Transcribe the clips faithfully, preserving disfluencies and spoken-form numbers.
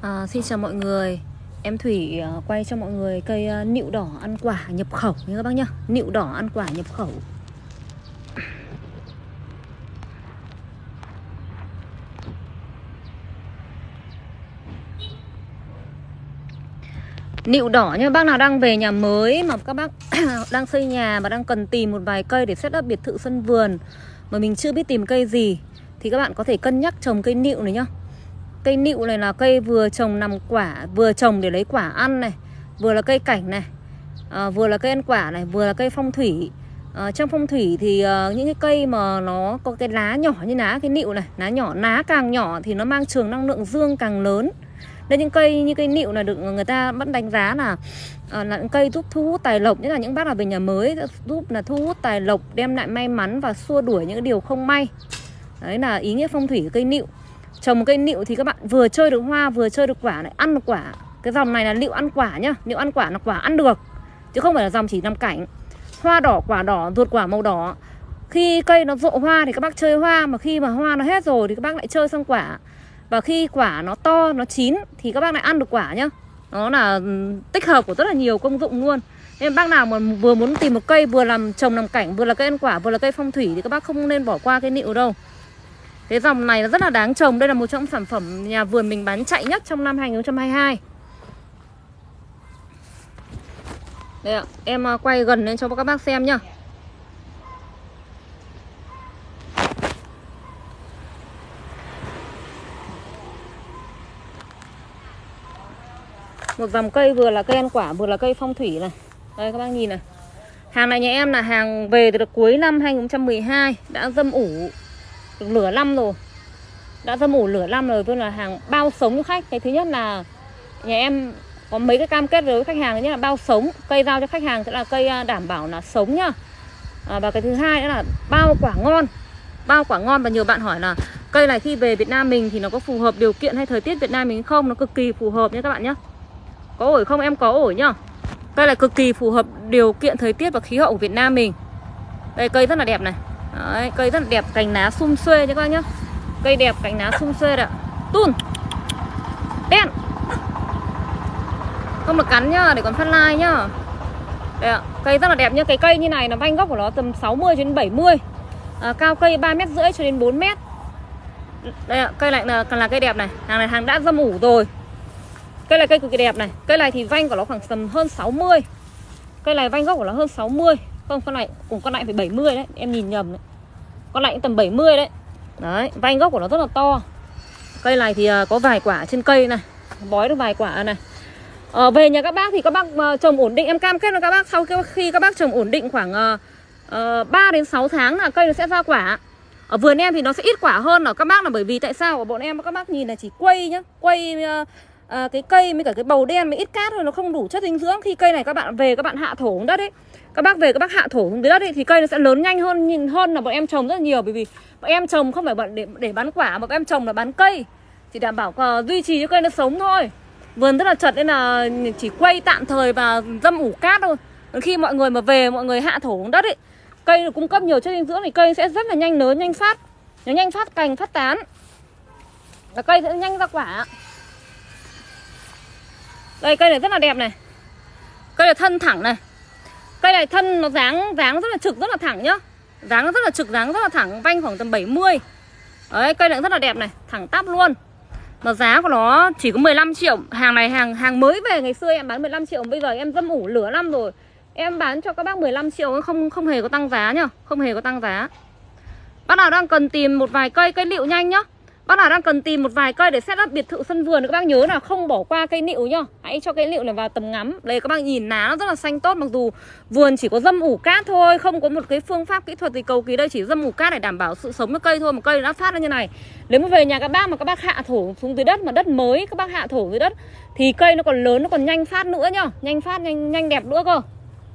À, xin chào mọi người. Em Thủy uh, quay cho mọi người cây uh, nịu đỏ ăn quả nhập khẩu nha các bác nhá. Nịu đỏ ăn quả nhập khẩu. Nịu đỏ nhá, bác nào đang về nhà mới mà các bác đang xây nhà và đang cần tìm một vài cây để set up biệt thự sân vườn mà mình chưa biết tìm cây gì thì các bạn có thể cân nhắc trồng cây nịu này nhá. Cây nịu này là cây vừa trồng nằm quả, vừa trồng để lấy quả ăn này, vừa là cây cảnh này, à, vừa là cây ăn quả này, vừa là cây phong thủy. à, Trong phong thủy thì uh, những cái cây mà nó có cái lá nhỏ như lá cái nịu này, lá nhỏ, lá càng nhỏ thì nó mang trường năng lượng dương càng lớn. Nên những cây như cây nịu là được người ta bắt đánh giá là uh, là những cây giúp thu hút tài lộc, nhất là những bác nào về nhà mới, giúp là thu hút tài lộc, đem lại may mắn và xua đuổi những cái điều không may. Đấy là ý nghĩa phong thủy của cây nịu. Trồng một cây nịu thì các bạn vừa chơi được hoa, vừa chơi được quả này, ăn được quả. Cái dòng này là nịu ăn quả nhá. Nịu ăn quả là quả ăn được, chứ không phải là dòng chỉ nằm cảnh. Hoa đỏ, quả đỏ, ruột quả màu đỏ. Khi cây nó rộ hoa thì các bác chơi hoa, mà khi mà hoa nó hết rồi thì các bác lại chơi sang quả. Và khi quả nó to, nó chín thì các bác lại ăn được quả nhá. Nó là tích hợp của rất là nhiều công dụng luôn. Nên bác nào mà vừa muốn tìm một cây vừa làm trồng làm cảnh, vừa là cây ăn quả, vừa là cây phong thủy thì các bác không nên bỏ qua cây nịu đâu. Cái dòng này rất là đáng trồng. Đây là một trong sản phẩm nhà vườn mình bán chạy nhất trong năm hai nghìn không trăm hai mươi hai. Đây ạ, em quay gần lên cho các bác xem nhá. Một dòng cây vừa là cây ăn quả, vừa là cây phong thủy này. Đây các bác nhìn này. Hàng này nhà em là hàng về từ được cuối năm hai nghìn không trăm mười hai, đã dâm ủ được nửa năm rồi. Đã dâm ủ nửa năm rồi, tức là hàng bao sống cho khách. Cái thứ nhất là nhà em có mấy cái cam kết với khách hàng, thứ nhất là bao sống. Cây giao cho khách hàng sẽ là cây đảm bảo là sống nhá. à, Và cái thứ hai nữa là bao quả ngon. Bao quả ngon. Và nhiều bạn hỏi là cây này khi về Việt Nam mình thì nó có phù hợp điều kiện hay thời tiết Việt Nam mình không? Nó cực kỳ phù hợp nhé các bạn nhé. Có ổi không? Em có ổi nhá. Cây này cực kỳ phù hợp điều kiện thời tiết và khí hậu của Việt Nam mình. Đây cây rất là đẹp này. Đấy, cây rất là đẹp, cành lá sum xuê nhé các bác nhá. Cây đẹp, cành lá sum xuê đấy ạ. Tun đen, không được cắn nhá, để còn phát like nhá. Đây ạ, cây rất là đẹp nhá. Cái cây như này là vanh gốc của nó tầm sáu mươi đến bảy mươi, à, cao cây ba mét rưỡi cho đến bốn mét. Đây ạ, cây này là, là cây đẹp này. Hàng này hàng đã dâm ủ rồi. Cây này cây cực kỳ đẹp này. Cây này thì vanh của nó khoảng tầm hơn sáu mươi. Cây này vanh gốc của nó hơn sáu mươi. Không, con này cùng con này phải bảy mươi đấy, em nhìn nhầm đấy. Con này cũng tầm bảy mươi đấy. Đấy, vanh gốc của nó rất là to. Cây này thì có vài quả trên cây này, bói được vài quả này. à, Về nhà các bác thì các bác uh, trồng ổn định. Em cam kết với các bác sau khi các bác trồng ổn định khoảng uh, uh, ba đến sáu tháng là cây nó sẽ ra quả. Ở vườn em thì nó sẽ ít quả hơn ở các bác là bởi vì tại sao? Ở bọn em các bác nhìn là chỉ quây nhá. Quây uh, uh, cái cây với cả cái bầu đen với ít cát thôi, nó không đủ chất dinh dưỡng. Khi cây này các bạn về các bạn hạ thổ xuống đất ấy, các bác về các bác hạ thổ xuống dưới đất ấy, thì cây nó sẽ lớn nhanh hơn nhìn hơn là bọn em trồng rất là nhiều. Bởi vì bọn em trồng không phải bọn để, để bán quả, mà bọn em trồng là bán cây, chỉ đảm bảo uh, duy trì cho cây nó sống thôi. Vườn rất là chật nên là chỉ quay tạm thời và dâm ủ cát thôi. Còn khi mọi người mà về mọi người hạ thổ xuống đất ấy, cây được cung cấp nhiều chất dinh dưỡng thì cây sẽ rất là nhanh lớn, nhanh phát. Nó nhanh phát cành, phát tán, và cây sẽ nhanh ra quả. Đây cây này rất là đẹp này. Cây này thân thẳng này. Cây này thân nó dáng dáng rất là trực, rất là thẳng nhá. Dáng nó rất là trực, dáng rất là thẳng, vanh khoảng tầm bảy mươi. Đấy, cây này rất là đẹp này, thẳng tắp luôn. Mà giá của nó chỉ có mười lăm triệu. Hàng này hàng hàng mới về, ngày xưa em bán mười lăm triệu, bây giờ em dâm ủ nửa năm rồi. Em bán cho các bác mười lăm triệu, không không hề có tăng giá nhá, không hề có tăng giá. Bác nào đang cần tìm một vài cây cây nịu nhanh nhá. Bác nào đang cần tìm một vài cây để set up biệt thự sân vườn, các bác nhớ là không bỏ qua cây nịu nhá. Hãy cho cây nịu này vào tầm ngắm. Đây các bác nhìn lá nó rất là xanh tốt, mặc dù vườn chỉ có dâm ủ cát thôi, không có một cái phương pháp kỹ thuật gì cầu kỳ. Đây chỉ dâm ủ cát để đảm bảo sự sống cho cây thôi, mà cây nó phát ra như này. Nếu mà về nhà các bác mà các bác hạ thổ xuống dưới đất, mà đất mới các bác hạ thổ dưới đất thì cây nó còn lớn, nó còn nhanh phát nữa nhá. Nhanh phát, nhanh nhanh đẹp nữa cơ.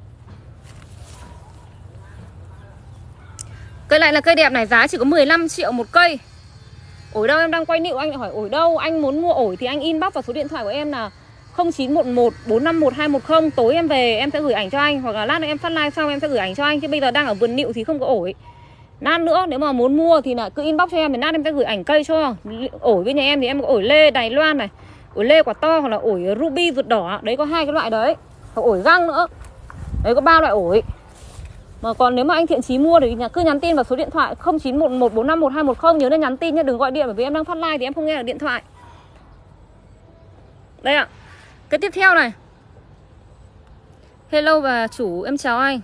Cây này là cây đẹp này, giá chỉ có mười lăm triệu một cây. Ổi đâu? Em đang quay nịu anh lại hỏi ổi đâu? Anh muốn mua ổi thì anh inbox vào số điện thoại của em là không chín một một bốn năm một hai một không. Tối em về em sẽ gửi ảnh cho anh, hoặc là lát nữa em phát live xong em sẽ gửi ảnh cho anh. Chứ bây giờ đang ở vườn nịu thì không có ổi. Lát nữa nếu mà muốn mua thì là cứ inbox cho em, thì lát em sẽ gửi ảnh cây cho. Ổi bên nhà em thì em có ổi lê Đài Loan này, ổi lê quả to hoặc là ổi ruby ruột đỏ. Đấy có hai cái loại đấy. Hoặc ổi găng nữa. Đấy có ba loại ổi. Mà còn nếu mà anh thiện chí mua thì cứ nhắn tin vào số điện thoại không chín một một bốn năm một hai một không. Nhớ nên nhắn tin nhé, đừng gọi điện bởi vì em đang phát live thì em không nghe được điện thoại. Đây ạ. Cái tiếp theo này. Hello và chủ, em chào anh.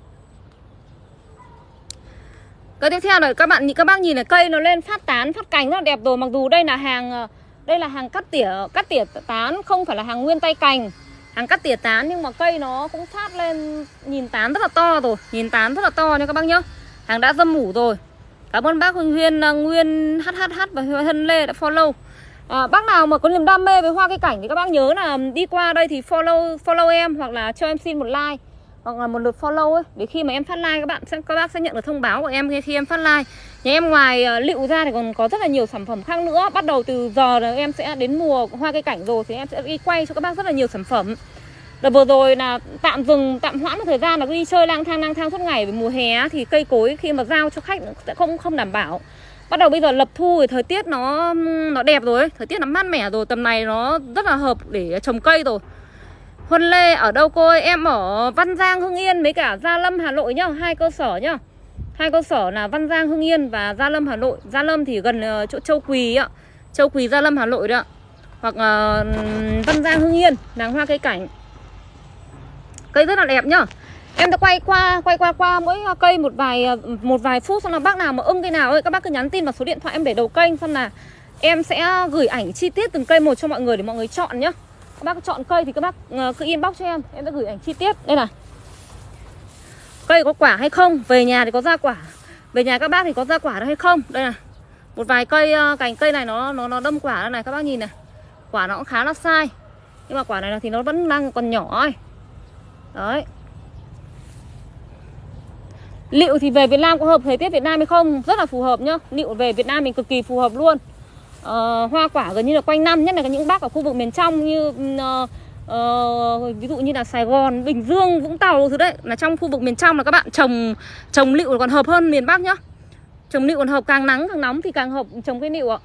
Cái tiếp theo này các bạn các bác nhìn này, cây nó lên phát tán, phát cành rất là đẹp rồi. Mặc dù đây là hàng đây là hàng cắt tỉa cắt tỉa tán, không phải là hàng nguyên tay cành. Hàng cắt tỉa tán nhưng mà cây nó cũng phát lên, nhìn tán rất là to rồi, nhìn tán rất là to nha các bác nhá. Hàng đã dâm mủ rồi. Cảm ơn bác Huỳnh Huyên, Nguyên hát hát hát và Hân Lê đã follow. À, bác nào mà có niềm đam mê với hoa cây cảnh thì các bác nhớ là đi qua đây thì follow follow em, hoặc là cho em xin một like hoặc là một lượt follow ấy, để khi mà em phát like các bạn sẽ các bác sẽ nhận được thông báo của em khi em phát like. Nhà em ngoài uh, lựu ra thì còn có rất là nhiều sản phẩm khác nữa. Bắt đầu từ giờ là em sẽ đến mùa hoa cây cảnh rồi thì em sẽ đi quay cho các bác rất là nhiều sản phẩm. Đợt vừa rồi là tạm dừng, tạm hoãn một thời gian là đi chơi lang thang lang thang suốt ngày. Vì mùa hè thì cây cối khi mà giao cho khách sẽ không không đảm bảo. Bắt đầu bây giờ lập thu thì thời tiết nó nó đẹp rồi ấy. Thời tiết nó mát mẻ rồi, tầm này nó rất là hợp để trồng cây rồi. Huân Lê ở đâu cô ơi? Em ở Văn Giang, Hưng Yên với cả Gia Lâm, Hà Nội nhá. Hai cơ sở nhá. Hai cơ sở là Văn Giang, Hưng Yên và Gia Lâm, Hà Nội. Gia Lâm thì gần uh, chỗ Châu Quỳ ạ. Châu Quỳ, Gia Lâm, Hà Nội đó. Hoặc uh, Văn Giang, Hưng Yên, làng hoa cây cảnh. Cây rất là đẹp nhá. Em đã quay qua quay qua qua mỗi cây một vài một vài phút, xong là bác nào mà ưng cây nào ấy các bác cứ nhắn tin vào số điện thoại em để đầu kênh, xong là em sẽ gửi ảnh chi tiết từng cây một cho mọi người để mọi người chọn nhá. Các bác chọn cây thì các bác cứ inbox cho em, em sẽ gửi ảnh chi tiết. Đây này. Cây có quả hay không, về nhà thì có ra quả. Về nhà các bác thì có ra quả được hay không. Đây này. Một vài cây cành cây này nó nó nó đâm quả đây này, các bác nhìn này. Quả nó cũng khá là sai. Nhưng mà quả này thì nó vẫn đang còn nhỏ ấy. Đấy. Lựu thì về Việt Nam có hợp thời tiết Việt Nam hay không? Rất là phù hợp nhá. Lựu về Việt Nam mình cực kỳ phù hợp luôn. uh, Hoa quả gần như là quanh năm. Nhất là những bác ở khu vực miền trong như uh, uh, ví dụ như là Sài Gòn, Bình Dương, Vũng Tàu thứ đấy, là trong khu vực miền trong là các bạn trồng trồng lựu còn hợp hơn miền Bắc nhá. Trồng lựu còn hợp, càng nắng càng nóng thì càng hợp trồng cây lựu ạ.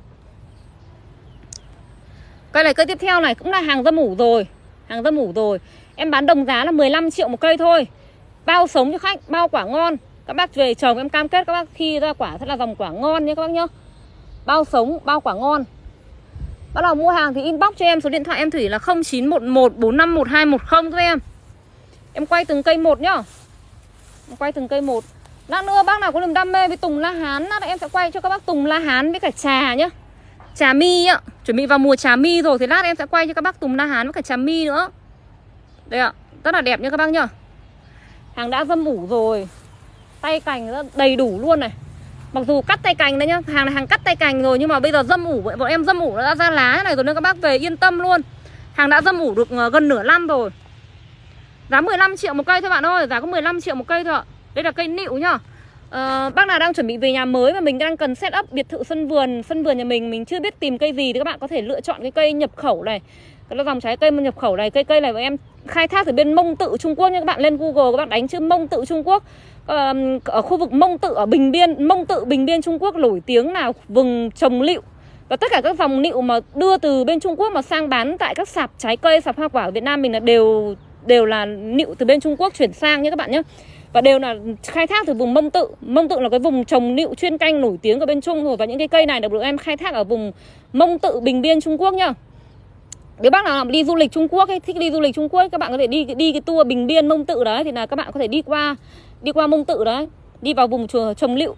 Cây này cây tiếp theo này cũng là hàng dâm ủ rồi. Hàng dâm ủ rồi. Em bán đồng giá là mười lăm triệu một cây thôi. Bao sống cho khách, bao quả ngon. Các bác về trồng em cam kết các bác khi ra quả thật là dòng quả ngon nhé các bác nhá. Bao sống, bao quả ngon. Bắt đầu mua hàng thì inbox cho em số điện thoại em Thủy là không chín một một bốn năm một hai một không thôi em. Em quay từng cây một nhá. Em quay từng cây một. Lát nữa bác nào có niềm đam mê với tùng la hán, lát nữa em sẽ quay cho các bác tùng la hán với cả trà nhá. Trà mi ạ. Chuẩn bị vào mùa trà mi rồi thì lát em sẽ quay cho các bác tùng la hán với cả trà mi nữa. Đây ạ, rất là đẹp nha các bác nhá. Hàng đã dâm ủ rồi. Tay cành rất đầy đủ luôn này. Mặc dù cắt tay cành đấy nhá. Hàng này hàng cắt tay cành rồi nhưng mà bây giờ dâm ủ, bọn em dâm ủ nó đã ra lá này rồi nên các bác về yên tâm luôn. Hàng đã dâm ủ được gần nửa năm rồi. Giá mười lăm triệu một cây thôi bạn ơi. Giá có mười lăm triệu một cây thôi ạ. Đây là cây nịu nhá. Ờ, bác nào đang chuẩn bị về nhà mới mà mình đang cần set up biệt thự sân vườn, sân vườn nhà mình, mình chưa biết tìm cây gì thì các bạn có thể lựa chọn cái cây nhập khẩu này. Cái là dòng trái cây nhập khẩu này. Cây cây này bọn em khai thác từ bên Mông Tự Trung Quốc nha. Các bạn lên Google các bạn đánh chữ Mông Tự Trung Quốc. Ờ, ở khu vực Mông Tự ở Bình Biên, Mông Tự Bình Biên Trung Quốc nổi tiếng là vùng trồng lựu. Và tất cả các dòng lựu mà đưa từ bên Trung Quốc mà sang bán tại các sạp trái cây, sạp hoa quả ở Việt Nam mình là đều đều là lựu từ bên Trung Quốc chuyển sang nhé các bạn nhé. Và đều là khai thác từ vùng Mông Tự. Mông Tự là cái vùng trồng lựu chuyên canh nổi tiếng ở bên Trung rồi. Và những cái cây này được em khai thác ở vùng Mông Tự Bình Biên Trung Quốc nhá. Nếu bác nào đi du lịch Trung Quốc ấy, thích đi du lịch Trung Quốc ấy, các bạn có thể đi đi cái tour Bình Biên Mông Tự đấy thì là các bạn có thể đi qua đi qua Mông Tự đấy, đi vào vùng trồng lựu.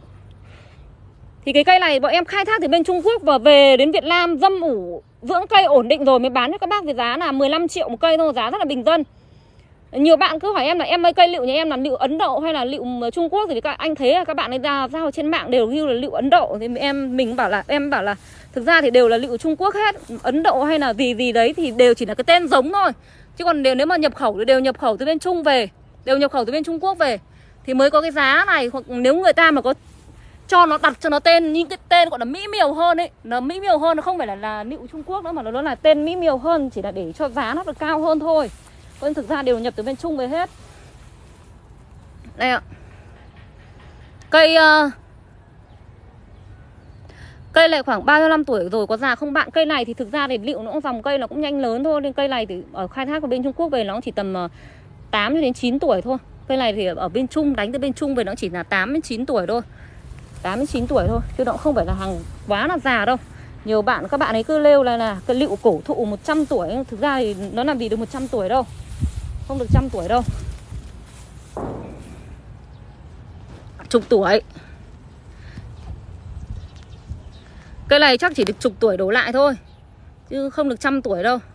Thì cái cây này bọn em khai thác từ bên Trung Quốc và về đến Việt Nam dâm ủ dưỡng cây ổn định rồi mới bán cho các bác với giá là mười lăm triệu một cây thôi, giá rất là bình dân. Nhiều bạn cứ hỏi em là em ơi cây lựu nhà em là lựu Ấn Độ hay là lựu Trung Quốc, thì các anh thấy là các bạn ấy ra giao trên mạng đều ghi là lựu Ấn Độ, thì em mình bảo là em bảo là thực ra thì đều là lựu Trung Quốc hết. Ấn Độ hay là gì gì đấy thì đều chỉ là cái tên giống thôi. Chứ còn đều nếu mà nhập khẩu thì đều nhập khẩu từ bên Trung về, đều nhập khẩu từ bên Trung Quốc về thì mới có cái giá này. Hoặc nếu người ta mà có cho nó đặt cho nó tên những cái tên gọi là mỹ miều hơn ấy, nó mỹ miều hơn, nó không phải là là lựu Trung Quốc nữa mà nó là tên mỹ miều hơn, chỉ là để cho giá nó được cao hơn thôi. Còn thực ra đều nhập từ bên Trung về hết. Đây ạ. Cây uh, Cây này khoảng bao nhiêu năm tuổi rồi, có già không bạn? Cây này thì thực ra thì liệu nó cũng dòng cây nó cũng nhanh lớn thôi, nên cây này thì ở khai thác của bên Trung Quốc về nó chỉ tầm tám đến chín tuổi thôi. Cây này thì ở bên Trung, đánh từ bên Trung về nó chỉ là tám đến chín tuổi thôi. tám đến chín tuổi thôi, chứ nó cũng không phải là hàng quá là già đâu. Nhiều bạn, các bạn ấy cứ lêu là là cái lựu cổ thụ một trăm tuổi, thực ra thì nó làm gì được một trăm tuổi đâu. Không được trăm tuổi đâu. Chục tuổi. Cây này chắc chỉ được chục tuổi đổ lại thôi, chứ không được trăm tuổi đâu.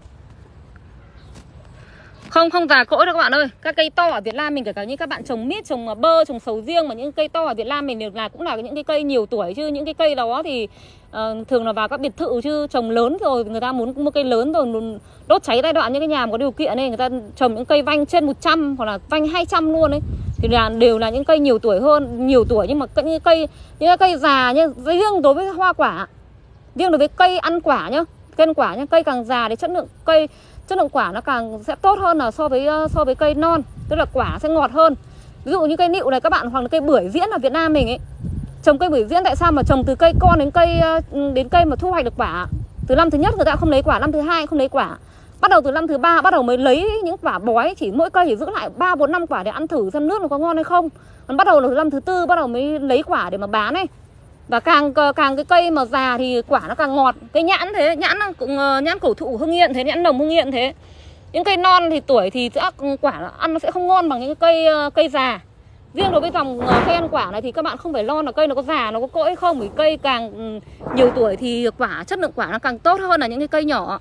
Không, không già cỗi đâu các bạn ơi. Các cây to ở Việt Nam mình, kể cả như các bạn trồng mít, trồng bơ, trồng sầu riêng, mà những cây to ở Việt Nam mình đều là cũng là những cái cây nhiều tuổi. Chứ những cái cây đó thì uh, thường là vào các biệt thự, chứ trồng lớn rồi người ta muốn mua cây lớn rồi đốt cháy giai đoạn những cái nhà mà có điều kiện này, người ta trồng những cây vanh trên một trăm hoặc là vanh hai trăm luôn ấy, thì là đều là những cây nhiều tuổi hơn, nhiều tuổi. Nhưng mà những cây những cái cây già nhá, riêng đối với hoa quả, riêng đối với cây ăn quả nhá, cây ăn quả nhá, cây càng già thì chất lượng cây, chất lượng quả nó càng sẽ tốt hơn là so với so với cây non, tức là quả sẽ ngọt hơn. Ví dụ như cây nịu này các bạn, hoặc là cây bưởi diễn ở Việt Nam mình ấy, trồng cây bưởi diễn tại sao mà trồng từ cây con đến cây đến cây mà thu hoạch được quả? Từ năm thứ nhất người ta không lấy quả, năm thứ hai không lấy quả, bắt đầu từ năm thứ ba bắt đầu mới lấy những quả bói, chỉ mỗi cây chỉ giữ lại ba bốn năm quả để ăn thử xem nước nó có ngon hay không. Còn bắt đầu là từ năm thứ tư bắt đầu mới lấy quả để mà bán ấy. Và càng càng cái cây mà già thì quả nó càng ngọt. Cây nhãn thế, nhãn cũng nhãn cổ thụ Hưng Yên thế, nhãn nồng Hưng Yên thế. Những cây non thì tuổi thì sẽ quả ăn nó sẽ không ngon bằng những cái cây cây già. Riêng đối với dòng cây ăn quả này thì các bạn không phải lo là cây nó có già, nó có cỗi không, vì cây càng nhiều tuổi thì quả, chất lượng quả nó càng tốt hơn là những cái cây nhỏ.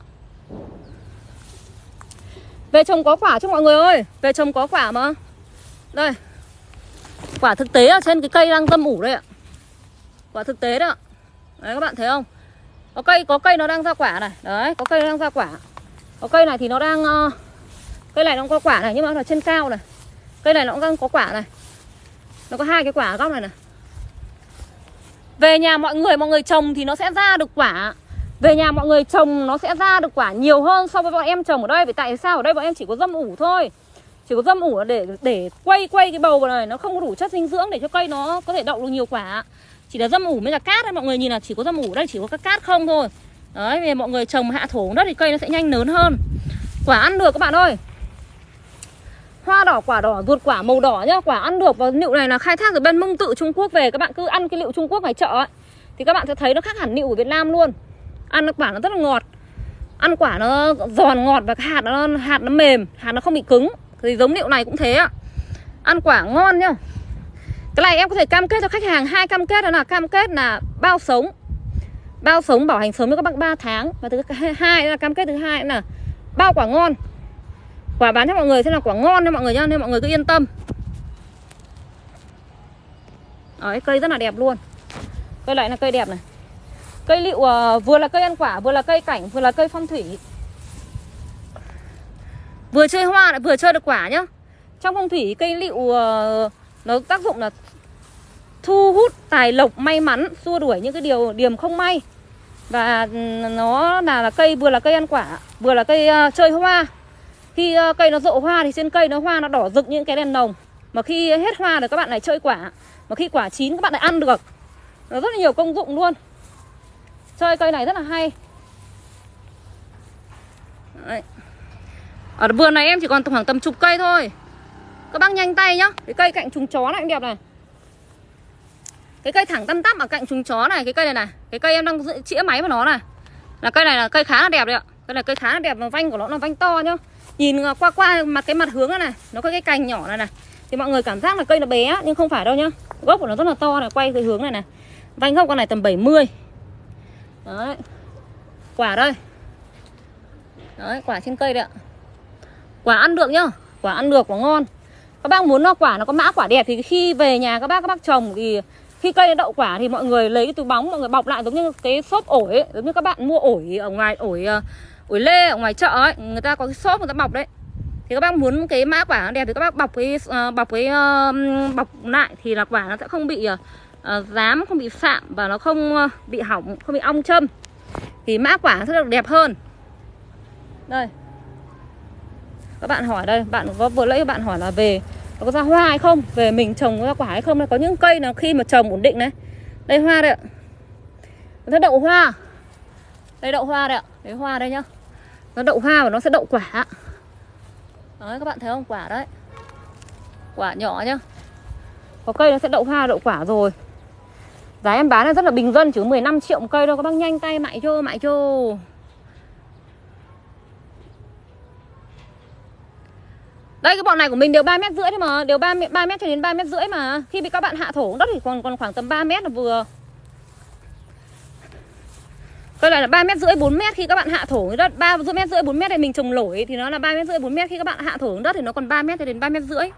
Về trồng có quả chứ mọi người ơi, về trồng có quả mà. Đây, quả thực tế ở trên cái cây đang dâm ủ đây ạ. Quả thực tế đó. Đấy các bạn thấy không? Có cây, có cây nó đang ra quả này. Đấy, có cây nó đang ra quả. Có cây này thì nó đang uh, cây này nó có quả này, nhưng mà nó ở trên cao này. Cây này nó cũng đang có quả này. Nó có hai cái quả ở góc này này. Về nhà mọi người, mọi người trồng thì nó sẽ ra được quả. Về nhà mọi người trồng nó sẽ ra được quả nhiều hơn so với bọn em trồng ở đây. Vì tại sao ở đây bọn em chỉ có dâm ủ thôi. Chỉ có dâm ủ để để quay quay cái bầu vào này, nó không có đủ chất dinh dưỡng để cho cây nó có thể đậu được nhiều quả. Chỉ là dâm ủ mới là cát đấy, mọi người nhìn là chỉ có dâm ủ đây, chỉ có các cát không thôi. Đấy, vì mọi người trồng hạ thổ đất thì cây nó sẽ nhanh lớn hơn. Quả ăn được các bạn ơi. Hoa đỏ, quả đỏ, ruột quả màu đỏ nhá, quả ăn được. Và nịu này là khai thác từ bên Mông Tự Trung Quốc về. Các bạn cứ ăn cái nịu Trung Quốc ngoài chợ ấy, thì các bạn sẽ thấy nó khác hẳn nịu của Việt Nam luôn. Ăn quả nó rất là ngọt. Ăn quả nó giòn ngọt và hạt nó hạt nó mềm, hạt nó không bị cứng. Thì giống nịu này cũng thế ạ. Ăn quả ngon nhá. Cái này em có thể cam kết cho khách hàng hai cam kết, đó là cam kết là bao sống. Bao sống bảo hành sớm cho các bác ba tháng. Và thứ hai là cam kết thứ hai là bao quả ngon. Quả bán cho mọi người sẽ là quả ngon nha mọi người nhá, nên mọi người cứ yên tâm. Đấy, cây rất là đẹp luôn. Cây lại là cây đẹp này. Cây lựu uh, vừa là cây ăn quả, vừa là cây cảnh, vừa là cây phong thủy. Vừa chơi hoa lại vừa chơi được quả nhá. Trong phong thủy cây lựu uh, nó tác dụng là thu hút tài lộc, may mắn, xua đuổi những cái điều điểm không may. Và nó là, là cây vừa là cây ăn quả, vừa là cây uh, chơi hoa. Khi uh, cây nó rộ hoa thì trên cây nó hoa nó đỏ rực những cái đèn nồng. Mà khi hết hoa rồi các bạn lại chơi quả. Mà khi quả chín các bạn lại ăn được. Nó rất là nhiều công dụng luôn. Chơi cây này rất là hay. Đấy. Ở vườn này em chỉ còn khoảng tầm chục cây thôi. Các bác nhanh tay nhá. Cái cây cạnh trùng chó này cũng đẹp này. Cái cây thẳng tăm tắp ở cạnh trùng chó này, cái cây này này, cái cây em đang chĩa máy vào nó này. Là cây này là cây khá là đẹp đấy ạ. Cây này cây khá là đẹp, nó vanh của nó là vanh to nhá. Nhìn qua qua mặt cái mặt hướng này này, nó có cái cành nhỏ này này. Thì mọi người cảm giác là cây nó bé nhưng không phải đâu nhá. Gốc của nó rất là to này, quay cái hướng này này. Vanh gốc con này tầm bảy mươi. Đấy. Quả đây. Đấy, quả trên cây đấy ạ. Quả ăn được nhá. Quả ăn được, quả ngon. Các bác muốn nó quả nó có mã quả đẹp thì khi về nhà các bác các bác trồng thì khi cây đậu quả thì mọi người lấy cái túi bóng, mọi người bọc lại giống như cái xốp ổi ấy, giống như các bạn mua ổi ở ngoài, ổi ổi lê ở ngoài chợ ấy, người ta có cái xốp người ta bọc đấy. Thì các bác muốn cái mã quả nó đẹp thì các bác bọc cái uh, bọc cái uh, bọc lại thì là quả nó sẽ không bị uh, dám, không bị sạm và nó không uh, bị hỏng, không bị ong châm. Thì mã quả sẽ được đẹp hơn. Đây. Các bạn hỏi đây, bạn có vừa lấy bạn hỏi là về nó có ra hoa hay không, về mình trồng ra quả hay không. Có những cây là khi mà trồng ổn định này, đây hoa đây ạ. Nó đậu hoa. Đây đậu hoa đây ạ. Đấy hoa đây nhá. Nó đậu hoa và nó sẽ đậu quả. Đấy các bạn thấy không? Quả đấy. Quả nhỏ nhá. Có cây nó sẽ đậu hoa đậu quả rồi. Giá em bán là rất là bình dân, chỉ có mười lăm triệu một cây thôi. Các bác nhanh tay mại cho, mại cho. Đây cái bọn này của mình đều ba mét rưỡi đấy mà. Đều ba mét cho đến ba mét rưỡi mà. Khi bị các bạn hạ thổ đất thì còn còn khoảng tầm ba mét là vừa. Cây này là ba mét rưỡi bốn mét khi các bạn hạ thổ đất. ba mét rưỡi bốn mét này mình trồng lổi thì nó là ba mét rưỡi bốn mét, khi các bạn hạ thổ đất thì nó còn ba mét cho đến ba mét rưỡi.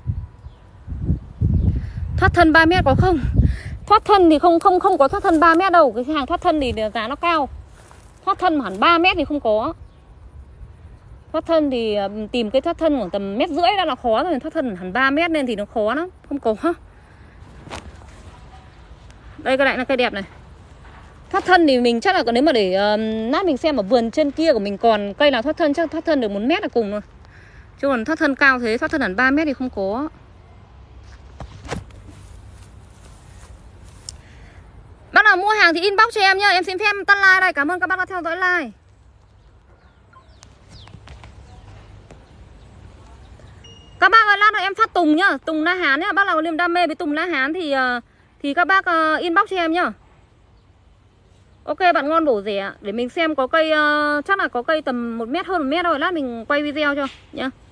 Thoát thân ba mét có không? Thoát thân thì không không không có thoát thân ba mét đâu. Cái hàng thoát thân thì giá nó cao. Thoát thân hẳn ba mét thì không có. Thoát thân thì tìm cái thoát thân khoảng tầm mét rưỡi đã là khó rồi. Thoát thân hẳn ba mét nên thì nó khó lắm. Không có. Đây cái này là cây đẹp này. Thoát thân thì mình chắc là nếu mà để uh, nát mình xem ở vườn trên kia của mình còn cây nào thoát thân, chắc thoát thân được một mét là cùng rồi. Chứ còn thoát thân cao thế, thoát thân hẳn ba mét thì không có. Bác nào mua hàng thì inbox cho em nhá. Em xin phép tắt like đây. Cảm ơn các bác đã theo dõi like. Các bác ơi, lát nữa em phát tùng nhá. Tùng La Hán nhá. Bác nào có niềm đam mê với tùng La Hán thì uh, Thì các bác uh, inbox cho em nhá. Ok bạn ngon bổ rẻ. Để mình xem có cây uh, chắc là có cây tầm một mét hơn một mét rồi. Lát mình quay video cho nhá.